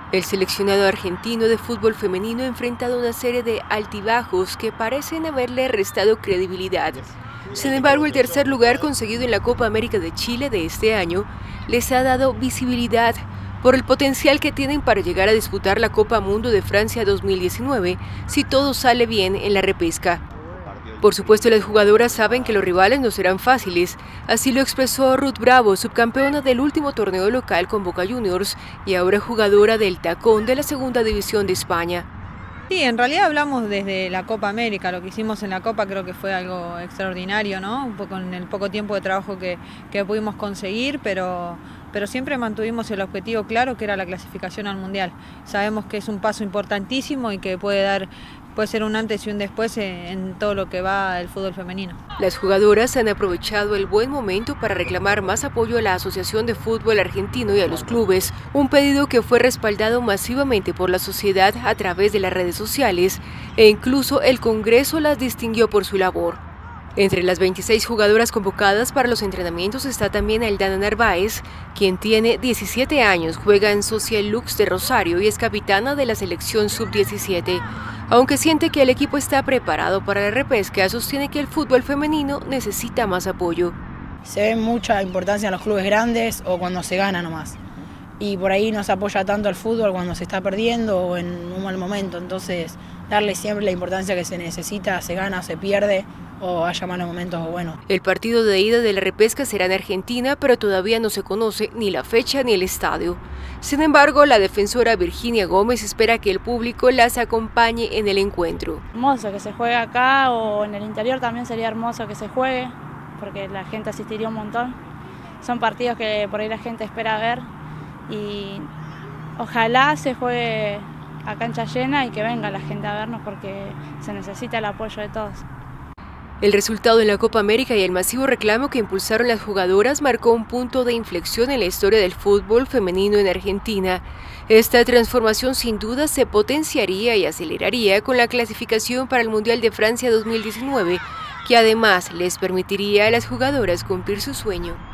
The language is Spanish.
El seleccionado argentino de fútbol femenino ha enfrentado una serie de altibajos que parecen haberle restado credibilidad. Sin embargo, el tercer lugar conseguido en la Copa América de Chile de este año les ha dado visibilidad por el potencial que tienen para llegar a disputar la Copa Mundo de Francia 2019 si todo sale bien en la repesca. Por supuesto, las jugadoras saben que los rivales no serán fáciles, así lo expresó Ruth Bravo, subcampeona del último torneo local con Boca Juniors y ahora jugadora del Tacón de la Segunda División de España. Sí, en realidad hablamos desde la Copa América, lo que hicimos en la Copa creo que fue algo extraordinario, ¿no? Un poco en el poco tiempo de trabajo que pudimos conseguir, pero siempre mantuvimos el objetivo claro que era la clasificación al Mundial. Sabemos que es un paso importantísimo y que puede ser un antes y un después en todo lo que va el fútbol femenino. Las jugadoras han aprovechado el buen momento para reclamar más apoyo a la Asociación de Fútbol Argentino y a los clubes, un pedido que fue respaldado masivamente por la sociedad a través de las redes sociales e incluso el Congreso las distinguió por su labor. Entre las 26 jugadoras convocadas para los entrenamientos está también Aldana Narváez, quien tiene 17 años, juega en Social Lux de Rosario y es capitana de la selección sub-17. Aunque siente que el equipo está preparado para la repesca, sostiene que el fútbol femenino necesita más apoyo. Se ve mucha importancia en los clubes grandes o cuando se gana nomás. Y por ahí no se apoya tanto al fútbol cuando se está perdiendo o en un mal momento. Entonces, darle siempre la importancia que se necesita, se gana, se pierde o haya malos momentos o bueno. El partido de ida de la repesca será en Argentina, pero todavía no se conoce ni la fecha ni el estadio. Sin embargo, la defensora Virginia Gómez espera que el público las acompañe en el encuentro. Hermoso que se juegue acá o en el interior también sería hermoso que se juegue, porque la gente asistiría un montón. Son partidos que por ahí la gente espera ver y ojalá se juegue a cancha llena y que venga la gente a vernos porque se necesita el apoyo de todos. El resultado en la Copa América y el masivo reclamo que impulsaron las jugadoras marcó un punto de inflexión en la historia del fútbol femenino en Argentina. Esta transformación sin duda se potenciaría y aceleraría con la clasificación para el Mundial de Francia 2019, que además les permitiría a las jugadoras cumplir su sueño.